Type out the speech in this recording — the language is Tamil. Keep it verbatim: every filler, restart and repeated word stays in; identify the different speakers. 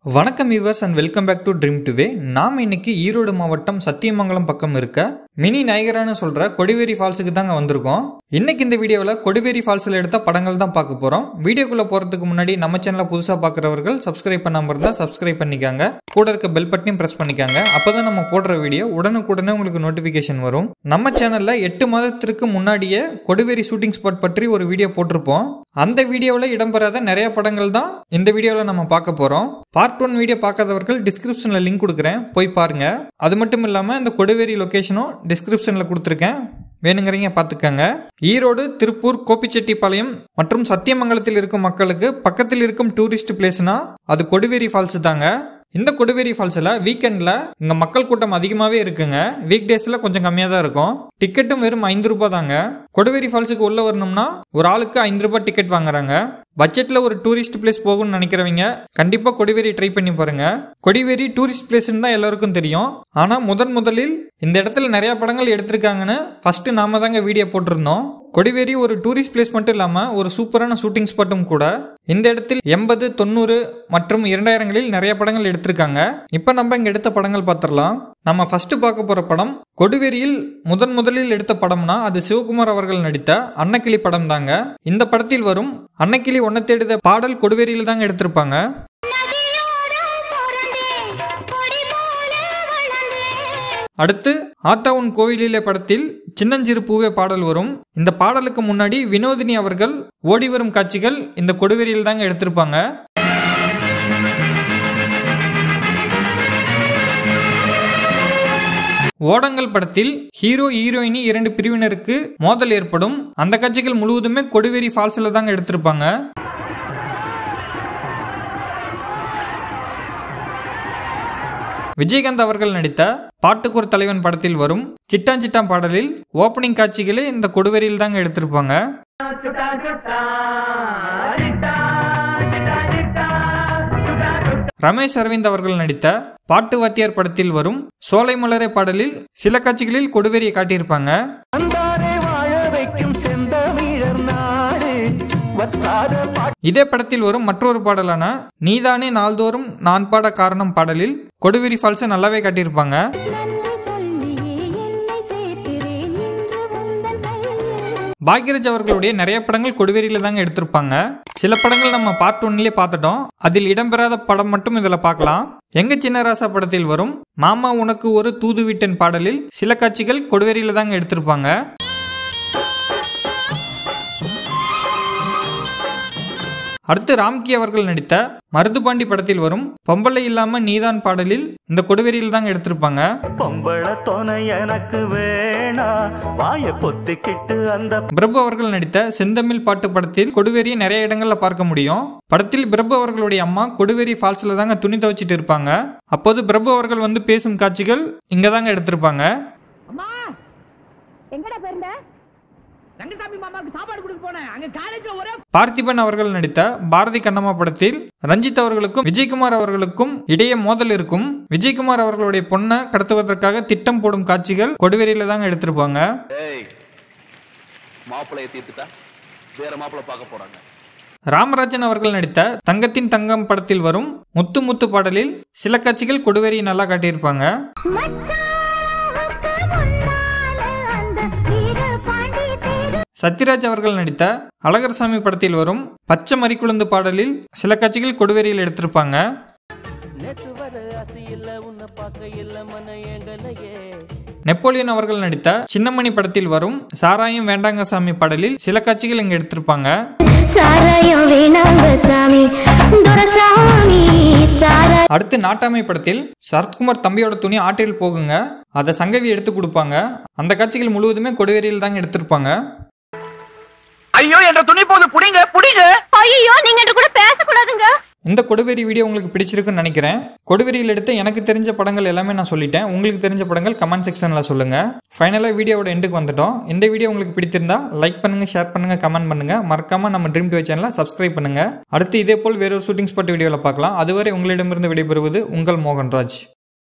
Speaker 1: வணக்கம் viewers and welcome back to dream to way. நாம் இன்னைக்கு ஈரோடு மாவட்டம் சத்தியமங்கலம் பக்கம் இருக்க மினி நயகரான்னு சொல்ற கொடிவேரி ஃபால்ஸுக்கு தாங்க வந்திருக்கோம். இன்னைக்கு இந்த வீடியோவில் கொடிவேரி ஃபால்ஸில் எடுத்த படங்கள் தான் பார்க்க போறோம். வீடியோக்குள்ள போறதுக்கு முன்னாடி நம்ம சேனலை புதுசாக பார்க்குறவர்கள் சப்ஸ்கிரைப் பண்ணாம இருந்தா சப்ஸ்கிரைப் பண்ணிக்காங்க, கூட இருக்க பெல் பட்டனையும் பிரஸ் பண்ணிக்காங்க. அப்பதான் நம்ம போடுற வீடியோ உடனுக்குடனே உங்களுக்கு நோட்டிபிகேஷன் வரும். நம்ம சேனல்ல எட்டு மாதத்திற்கு முன்னாடியே கொடிவேரி ஷூட்டிங் ஸ்பாட் பற்றி ஒரு வீடியோ போட்டிருப்போம். அந்த வீடியோவில் இடம்பெறாத நிறைய படங்கள் தான் இந்த வீடியோவில் நம்ம பார்க்க போறோம். பார்ட் ஒன் வீடியோ பார்க்காதவர்கள் டிஸ்கிரிப்ஷன்ல லிங்க் கொடுக்குறேன், போய் பாருங்க. அது மட்டும் இல்லாம இந்த கொடிவேரி லொகேஷனும் டிஸ்கிரிப்ஷன்ல கொடுத்துருக்கேன், வேணுங்கிறீங்க பார்த்துக்கங்க. ஈரோடு, திருப்பூர், கோபிச்செட்டிப்பாளையம் மற்றும் சத்தியமங்கலத்தில் இருக்கும் மக்களுக்கு பக்கத்தில் இருக்கும் டூரிஸ்ட் பிளேஸ்னா அது கொடிவேரி ஃபால்ஸ் தாங்க. இந்த கொடிவேரி ஃபால்ஸ்ல வீக்கெண்ட்ல இங்க மக்கள் கூட்டம் அதிகமாவே இருக்குங்க. வீக் டேஸ்ல கொஞ்சம் கம்மியா தான் இருக்கும். டிக்கெட்டும் வெறும் ஐந்து ரூபாய் தாங்க. கொடிவேரி ஃபால்ஸுக்கு உள்ள வரணும்னா ஒரு ஆளுக்கு ஐந்து ரூபாய் டிக்கெட் வாங்குறாங்க. பட்ஜெட்ல ஒரு டூரிஸ்ட் பிளேஸ் போகும்னு நினைக்கிறவங்க கண்டிப்பா கொடிவேரி ட்ரை பண்ணி பாருங்க. கொடிவேரி டூரிஸ்ட் பிளேஸ்ன்னு தான் எல்லாருக்கும் தெரியும். ஆனா முதன் முதலில் இந்த இடத்துல நிறைய படங்கள் எடுத்திருக்காங்கன்னு ஃபர்ஸ்ட் நாம தாங்க வீடியோ போட்டிருந்தோம். கொடிவேரி ஒரு டூரிஸ்ட் பிளேஸ் மட்டும் இல்லாம ஒரு சூப்பரான ஷூட்டிங் ஸ்பாட்டும் கூட. இந்த இடத்தில் எண்பது, தொண்ணூறு மற்றும் இரண்டாயிரங்களில் நிறைய படங்கள் எடுத்திருக்காங்க. இப்ப நம்ம இங்க எடுத்த படங்கள் பார்த்திடலாம். நம்ம ஃபர்ஸ்ட் பார்க்க போற படம் கொடிவேரியில் முதன் முதலில் எடுத்த படம்னா அது சிவகுமார் அவர்கள் நடித்த அன்னக்கிளி படம் தாங்க. இந்த படத்தில் வரும் அன்னக்கிளி ஒன்ன தேடுத பாடல் கொடிவேரியில் தாங்க எடுத்திருப்பாங்க. அடுத்து ஆத்தாவுன் கோவிலிலே படத்தில் சின்னஞ்சிறு பூவே பாடல் வரும். இந்த பாடலுக்கு முன்னாடி வினோதினி அவர்கள் ஓடி வரும் காட்சிகள் இந்த கொடிவேரியில் தாங்க எடுத்திருப்பாங்க. ஓடங்கள் படத்தில் ஹீரோ ஹீரோயினி இரண்டு பிரிவினருக்கு மோதல் ஏற்படும். அந்த காட்சிகள் முழுவதுமே கொடிவேரி ஃபால்ஸ்ல தாங்க எடுத்திருப்பாங்க. விஜயகாந்த் அவர்கள் நடித்த பாட்டுக்கு ஒரு தலைவன் படத்தில் வரும் சிட்டான் சிட்டான் பாடலில் ஓப்பனிங் காட்சிகளே இந்த கொடிவேரியில் தாங்க எடுத்திருப்பாங்க. ரமேஷ் அரவிந்த் அவர்கள் நடித்த பாட்டு வாத்தியார் படத்தில் வரும் சோலை மலரே பாடலில் சில காட்சிகளில் கொடிவேரியை காட்டியிருப்பாங்க. இதே படத்தில் வரும் மற்றொரு பாடலான நீதானே நாள்தோறும் நான் பாட காரணம் பாடலில் கொடிவேரி ஃபால்ஸை நல்லாவே காட்டியிருப்பாங்க. பாக்யராஜ் அவர்களுடைய நிறைய படங்கள் கொடிவேரியில தாங்க எடுத்திருப்பாங்க. சில படங்கள் நம்ம பார்ட் ஒன்னிலே பார்த்துட்டோம். அதில் இடம்பெறாத படம் மட்டும் இதுல பார்க்கலாம். எங்க சின்ன ராசா படத்தில் வரும் மாமா உனக்கு ஒரு தூது விட்டன் பாடலில் சில காட்சிகள் கொடிவேரியில தாங்க எடுத்திருப்பாங்க. அடுத்து ராம்கி அவர்கள் நடித்த மருதுபாண்டி படத்தில் வரும் பொம்பளை இல்லாம நீதான் பாடலில் இந்த கொடிவேரியில் தாங்க எடுத்திருப்பாங்க. பிரபு அவர்கள் நடித்த செந்தமிழ் பாட்டு படத்தில் கொடிவேரியை நிறைய இடங்கள்ல பார்க்க முடியும். படத்தில் பிரபு அவர்களுடைய அம்மா கொடிவேரி ஃபால்ஸ்ல தாங்க துணி துவைச்சிட்டு இருப்பாங்க. அப்போது பிரபு அவர்கள் வந்து பேசும் காட்சிகள் இங்க தாங்க எடுத்திருப்பாங்க. பார்த்திபன் அவர்கள் நடித்த பாரதி கண்ணம்மா படத்தில் ரஞ்சித் அவர்களுக்கும் விஜயகுமார் அவர்களுக்கும் இடையே மோதல் இருக்கும். விஜயகுமார் அவர்களுடைய பொண்ணை கடத்துவதற்காக திட்டம் போடும் காட்சிகள் கொடிவேரியில தாங்க எடுத்திருப்பாங்க. ராமராஜன் அவர்கள் நடித்த தங்கத்தின் தங்கம் படத்தில் வரும் முத்து முத்து பாடலில் சில காட்சிகள் கொடிவேரியை நல்லா காட்டியிருப்பாங்க. சத்யராஜ் அவர்கள் நடித்த அழகர்சாமி படத்தில் வரும் பச்சை மறிக்குழுந்து பாடலில் சில காட்சிகள் கொடிவேரியில் எடுத்திருப்பாங்க. நெப்போலியன் அவர்கள் நடித்த சின்னமணி படத்தில் வரும் சாராயம் வேண்டாங்க சாமி பாடலில் சில காட்சிகள் இங்க எடுத்திருப்பாங்க. அடுத்து நாட்டாமை படத்தில் சரத்குமார் தம்பியோட துணி ஆற்றில் போகுங்க, அதை சங்கவி எடுத்து கொடுப்பாங்க. அந்த காட்சிகள் முழுவதுமே கொடிவேரியில் தாங்க எடுத்திருப்பாங்க.
Speaker 2: ஐயோ என்ற துணி போது புடிங்க புடிங்க.
Speaker 3: ஐயோ நீங்க என்ற கூட பேச கூடாதுங்க.
Speaker 1: இந்த கொடிவேரி வீடியோ உங்களுக்கு பிடிச்சிருக்குன்னு நினைக்கிறேன். கொடிவேரியில் எடுத்த எனக்கு தெரிஞ்ச படங்கள் எல்லாமே நான் சொல்லிட்டேன். உங்களுக்கு தெரிஞ்ச படங்கள் கமெண்ட் செக்ஷன்ல சொல்லுங்க. ஃபைனலா வீடியோவோட எண்டுக்கு வந்துட்டோம். இந்த வீடியோ உங்களுக்கு பிடிச்சிருந்தா லைக் பண்ணுங்க, ஷேர் பண்ணுங்க, கமெண்ட் பண்ணுங்க. மறக்காம நம்ம ட்ரீம் டு வே சேனலை சப்ஸ்கிரைப் பண்ணுங்க. அடுத்து இதே போல் வேறொரு ஷூட்டிங் ஸ்பாட் வீடியோல பார்க்கலாம். அதுவரை உங்களிடமிருந்து விடைபெறுவது உங்கள் மோகன்ராஜ்.